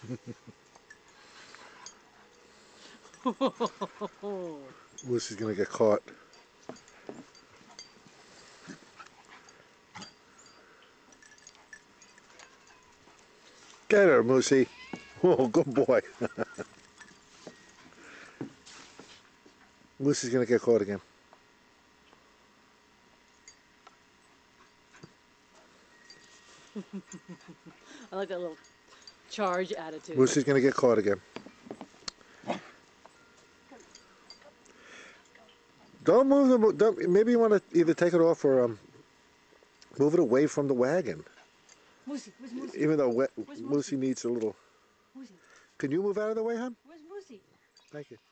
Lucy's gonna get caught. Get her, Moosey. Oh, good boy. Lucy's gonna get caught again. I like that little charge attitude. Lucy's gonna get caught again. Don't move the. Don't, maybe you want to either take it off or move it away from the wagon. Moosey, where's Moosey? Even though Where's Lucy needs a little. Moosey? Can you move out of the way, hon? Where's Moosey? Thank you.